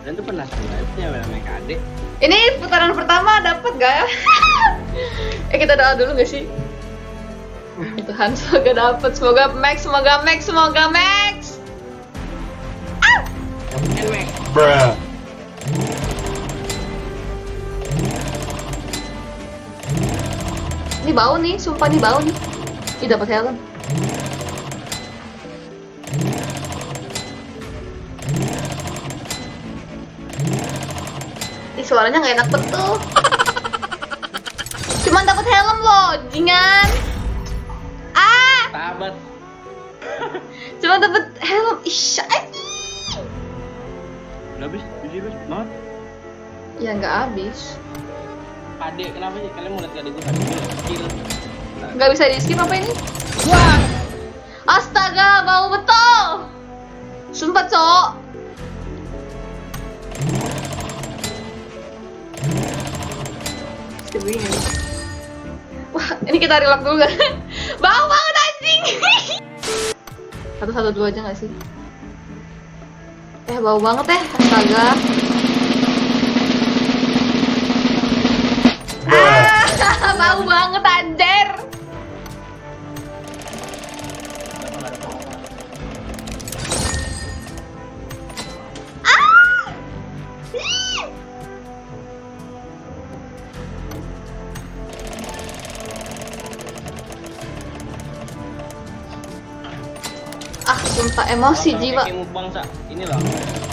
Dan tuh pernah live-nya namanya Kade. Ini putaran pertama dapat gak ya? Kita doa dulu gak sih? Tuhan, semoga dapat, semoga max, semoga max, semoga max. Bruh. Ini bau nih, sumpah nih bau nih. Ih, dapat helm. Ih, suaranya nggak enak betul. Cuman dapat helm loh, jingan. Sahabat. Cuman dapat helm. Ih, Udah habis, habis banget. ya nggak habis. Kade, kenapa sih kalian mau lihat Kade gue tadi? Kill. Nggak bisa di skip apa ini? Wah. Astaga, bau betul. Sumpah, Cok. Skip ini. Wah, ini kita reload dulu kan? Bau banget anjing. 112 aja nggak sih? Bau banget astaga. Bau banget anjir. Sumpah emosi jiwa. Bangsa, ini loh.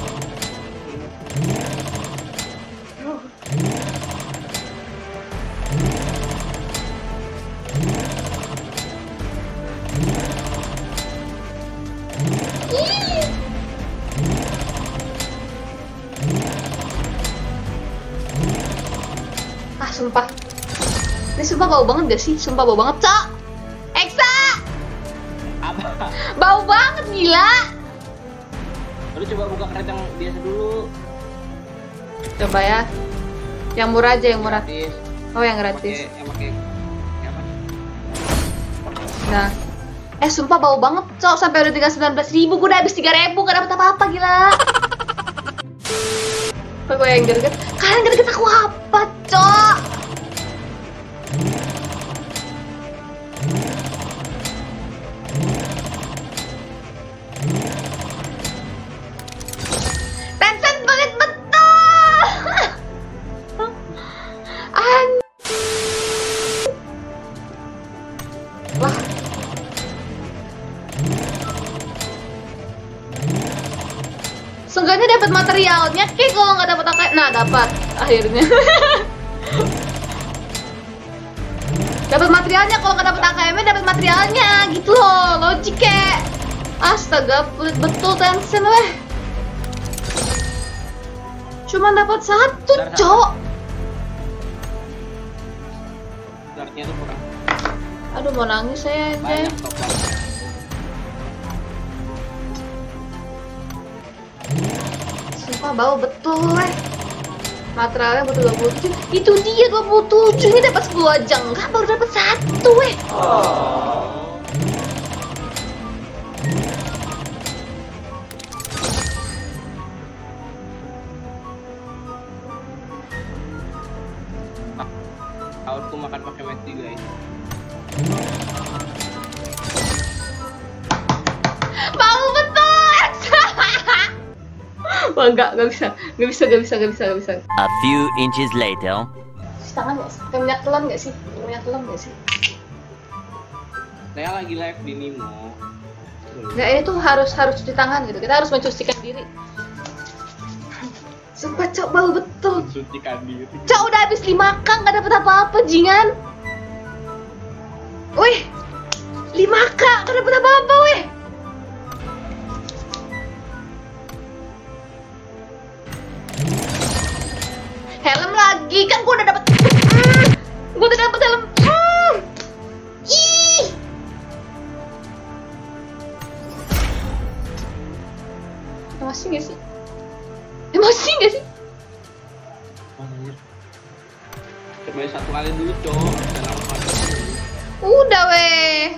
Sumpah. Ini sumpah bau banget gak sih? Sumpah bau banget, Cok. Eksa! Apa? Bau banget, gila. Lu coba buka crate yang biasa dulu. Coba ya. Yang murah aja, yang murah. Gratis. Oh, yang gratis. Yang pakai apa? Nah. Sumpah bau banget, Cok. Sampai udah tinggal 19.000. Gue udah habis 3.000. Gak dapet apa-apa, gila. Kok gue yang greget? Kalian greget aku apa, Cok? Tencent banget betul. Wah. Seenggaknya dapat materialnya, kayak kalau nggak dapat AKM, nah dapat akhirnya. Dapat materialnya, kalau nggak dapat AKM-nya dapat materialnya, gitu loh, logik kayak. Astaga, pelit betul Tencent weh. Cuma dapat satu, Cok. Dartnya tuh kurang. Aduh, mau nangis saya aja. Banyak top-top. Sumpah bau betul weh. Materialnya butuh 27. Itu dia 27. Ini dapat 10 aja enggak, baru dapat 1 weh. Aku makan pakai McD guys. Bau betul. Wah, enggak bisa. A few inches later. Tangan nggak sih? Kayak minyak telan nggak sih? Minyak telan nggak sih? Saya lagi live di Nimo. Nggak, ini tuh harus cuci tangan gitu. Kita harus mencucikan diri. Sumpah, Cok, bau betul. Mensucikan diri. Cok, udah habis 5k nggak dapet apa-apa, jingan. Wih, 5k nggak dapet apa-apa, wih. Helm lagi, kan gua udah dapet. Gua udah dapet helm. Ih. Emosi nggak sih? Emosi nggak sih? Anjir. Coba satu kali dulu, Cok. Jangan lupa. Udah weh.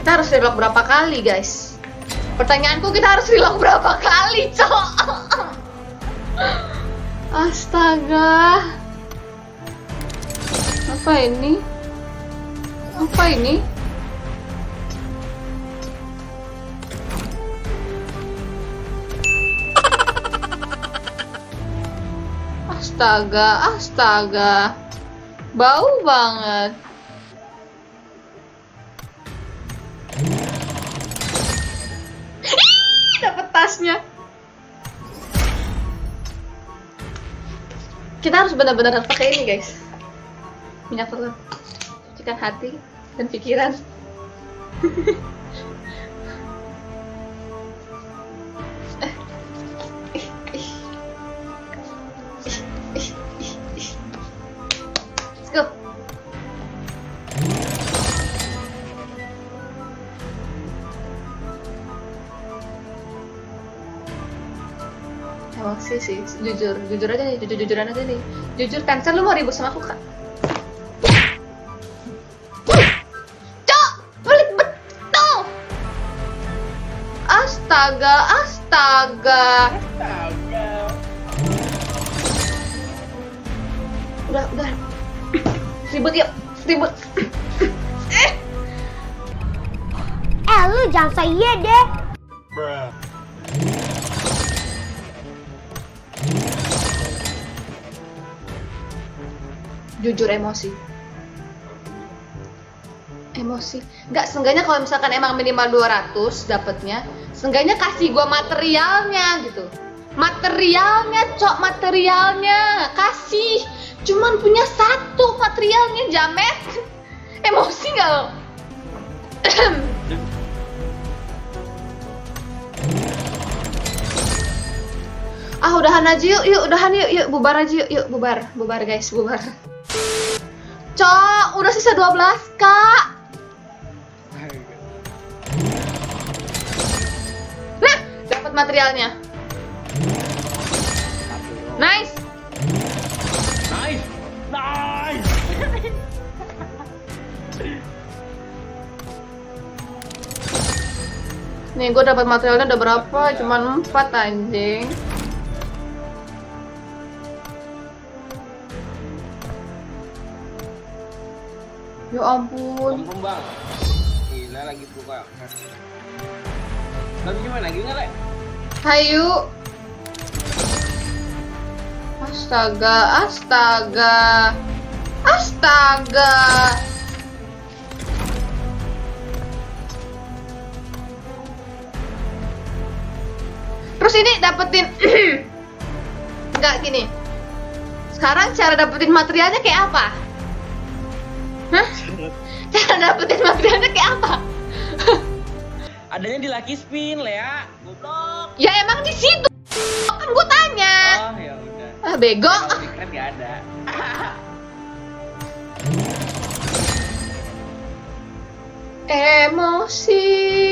Kita harus reload berapa kali, guys? Pertanyaanku, kita harus reload berapa kali, cok? Astaga. Apa ini? Apa ini? Astaga, astaga. Bau banget. Dapat tasnya. Kita harus benar-benar pakai ini, guys. Minyak telur. Sucikan hati dan pikiran. Let's go. Emosi sih, jujur aja nih, jujuran aja nih. Jujur kan, lu mau ribut sama aku kan? Cok, pelit betul. Astaga, astaga. Udah. Ribut yuk, ribut. Lu jangan saya deh. Jujur emosi. Nggak, seenggaknya kalau misalkan emang minimal 200 dapatnya, seenggaknya kasih gua materialnya gitu. Materialnya, cok, materialnya kasih. Cuman punya satu materialnya, jamet. Emosi nggak lo? Udahan aja yuk, udahan yuk, bubar aja yuk, bubar guys, bubar. Cok, udah sisa 12, Kak. Nah, dapat materialnya. Nice. Nih, gue dapat materialnya udah berapa? Cuman 4 anjing. Ya ampun. Bang. Gila lagi buka. Tapi gimana? Gimana, Le? Hayu. Astaga, astaga. Astaga. Terus ini dapetin enggak gini. Sekarang cara dapetin materialnya kayak apa? Hah? Cara dapetin materialnya kayak apa? Adanya di Lucky Spin, Lea. Goblok. Ya emang di situ. Kan gue tanya. Oh, ya udah. Ah, bego. Secret enggak ada. Emosi.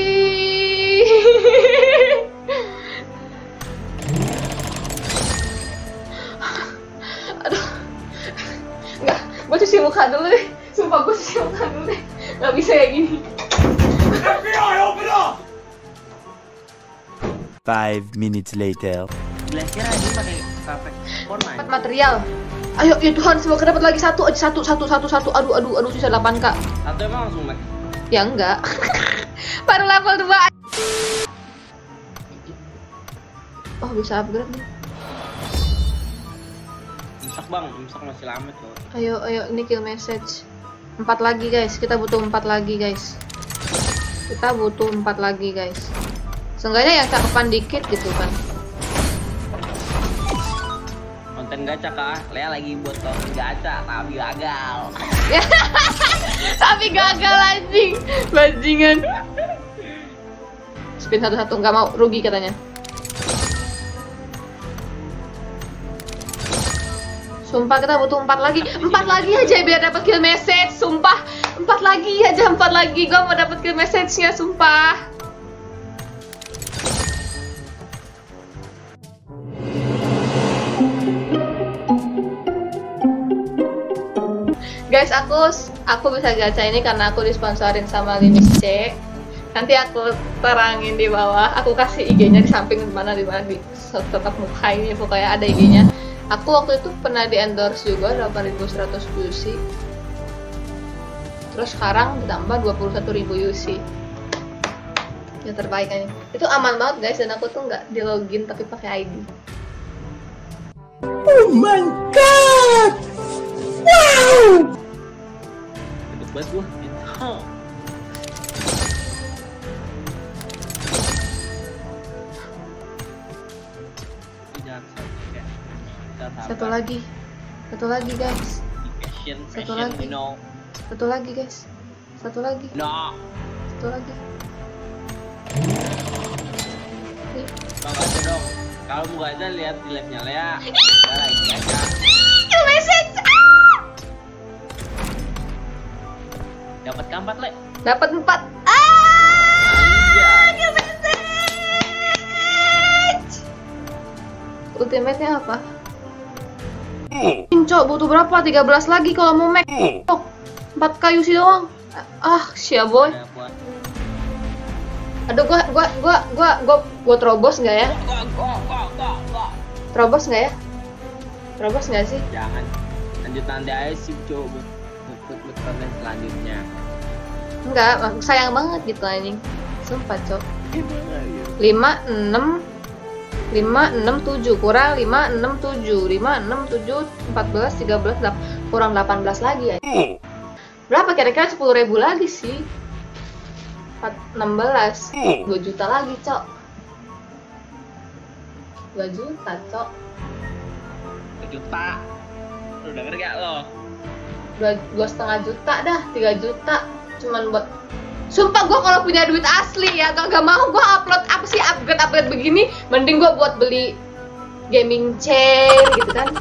Aduh. Enggak, gue cuci muka dulu deh. Sumpah gue cuci muka dulu deh. Gak bisa kayak gini. FBI, open up! 5 minutes later. Belajar aja pakai sampai forma. Dapat material. Ayo ya Tuhan, semoga dapat lagi satu. Aduh susah 8K. Satu emang langsung max. Ya enggak. Baru level 2. Oh, bisa upgrade nih. Imsak bang, imsak masih lama tuh. Ayo, ini kill message. 4 lagi guys, kita butuh 4 lagi guys. Kita butuh 4 lagi guys. Seenggaknya yang cakepan dikit gitu kan. Konten gacha kah? Lea lagi buat konten gacha, tapi gagal. Tapi gagal anjing. Bajingan. Spin satu-satu, nggak mau, rugi katanya. Sumpah kita butuh 4 lagi. 4 lagi aja biar dapat kill message. Sumpah 4 lagi aja, 4 lagi. Gua mau dapat kill message-nya, sumpah. Guys, aku bisa gacha ini karena aku disponsorin sama Limis C. Nanti aku terangin di bawah. Aku kasih IG-nya di samping mana di tetap muka ini pokoknya ada IG-nya. Aku waktu itu pernah di endorse juga 8.100 UC. Terus sekarang ditambah 21.000 UC. Yang terbaik aja. Itu aman banget guys, dan aku tuh nggak di login tapi pakai ID. Oh my god! Wow! Duduk banget gua. Satu lagi guys. Satu lagi. Satu lagi guys. Satu lagi. No. Satu lagi. Nih. Bang aja dong. Kalau mau gak ada lihat di live-nya Lea. Lagi aja. Kill message. Dapat keempat, Le. Dapat 4. Anjay. Kill message. Ultimate-nya apa? Cok, butuh berapa? 13 lagi kalau mau max. 4 kayu sih doang. Sia boy. Ada buat Aduh, gua terobos nggak ya? Terobos nggak ya? Terobos nggak sih? jangan. Lanjut nanti aja sih, coba. Buat konten selanjutnya. Enggak, sayang banget gitu anjing. Sumpah, Cok. 5, 6 7 kurang 5, 6, 7 5, 6, 7 14, 13, 8 kurang 18 lagi ya. Berapa kira-kira 10.000 lagi sih? 16 2 juta lagi, Cok. 2 juta, Cok. 2 juta. Lu denger gak lo? 2,5 juta dah, 3 juta cuman buat. Sumpah gue kalau punya duit asli ya gak mau gue upload apa sih upgrade begini, mending gue buat beli gaming chair gitu kan.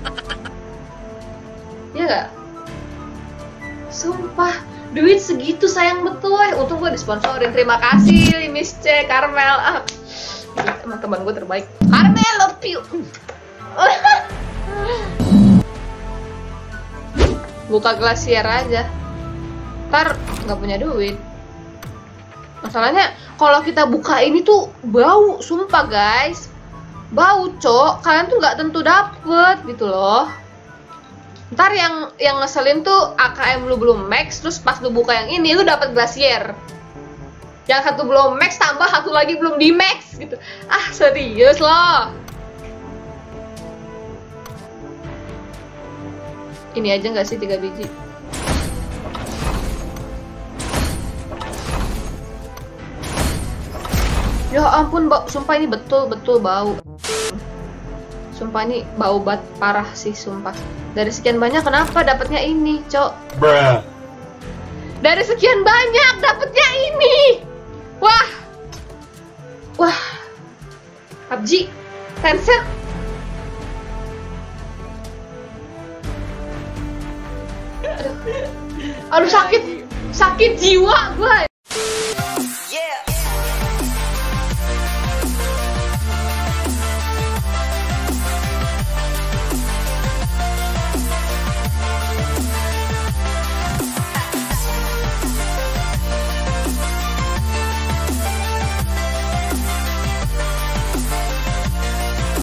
Iya gak? Sumpah duit segitu sayang betul. Untung gue disponsorin, terima kasih Miss C, Carmel. Teman-teman gue terbaik. Carmel, love you. Buka glasier aja. Ntar nggak punya duit. Masalahnya kalau kita buka ini tuh bau, sumpah guys. Bau, Cok. Kalian tuh nggak tentu dapet gitu loh. Ntar yang ngeselin tuh AKM lu belum max, terus pas lu buka yang ini lu dapet glasier. Yang satu belum max tambah satu lagi belum di max gitu. Serius loh. Ini aja nggak sih 3 biji? Ya ampun, sumpah ini betul-betul bau. Sumpah ini bau banget parah sih, sumpah. Dari sekian banyak kenapa dapatnya ini, Cok? Bruh. Dari sekian banyak dapatnya ini. Wah. PUBG, Tencent. Aduh sakit jiwa gue